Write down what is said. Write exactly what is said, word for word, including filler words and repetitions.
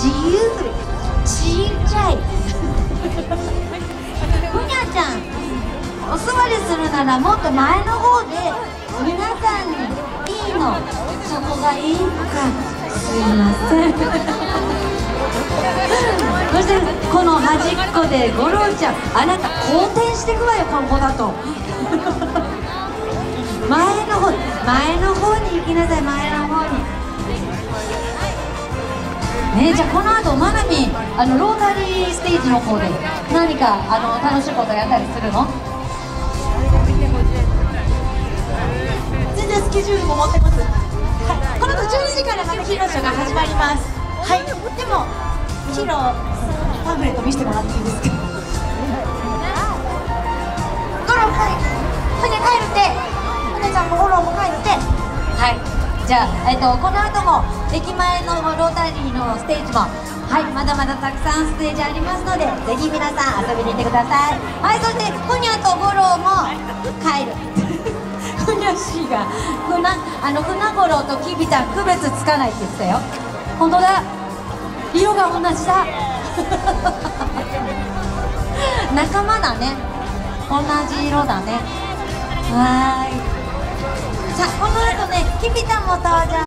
自由ちっちゃいふにゃちゃん、お座りするならもっと前の方で皆さんにいいの、そこがいいか、すいませんそしてこの端っこで五郎ちゃん、あなた好転してくわよ、今後だと前の方、前の方に行きなさい、前の方にね。じゃあこの後まなみん、あのロータリーステージの方で何かあの楽しいことやったりするの？ 全然スケジュールも持ってます。はい、この後じゅうにじからまたヒーローショーが始まります。はい、でもヒーローパンフレット見せてもらっていいですか？ゴロ帰る、船帰るって、船ちゃんもゴロも帰るって。 はい、じゃあ、えっと、この後も駅前のロータリーのステージも、はい、まだまだたくさんステージありますので、ぜひ皆さん遊びに行ってください。はい、そしてふにゃとゴロも帰るふにゃしがふなあの船五郎ときびちゃん区別つかないって言ってたよ。本当だ、色が同じだ仲間だね、同じ色だね。はーい、さあこの後ね、きびちゃんも登場。